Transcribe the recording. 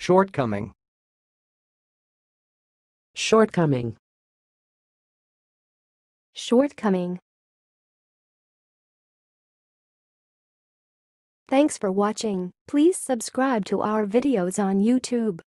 shortcoming, shortcoming, shortcoming. Thanks for watching. Please subscribe to our videos on YouTube.